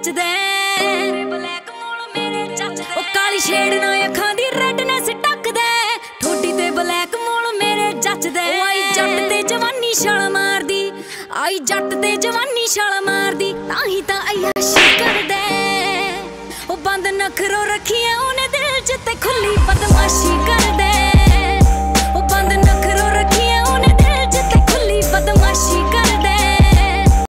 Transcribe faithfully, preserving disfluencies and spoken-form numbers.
जचदे ओ काली shade ना अखां दी redness टकदे ठोडी ते ब्लैक मोल मेरे जचदे आई जट ते जवानी छाल मारदी आई जट ते जवानी छाल मारदी ताही तां अयाशी करदे ओ बंद नखरो रखिया ओने दिल च ते खुली बदमाशी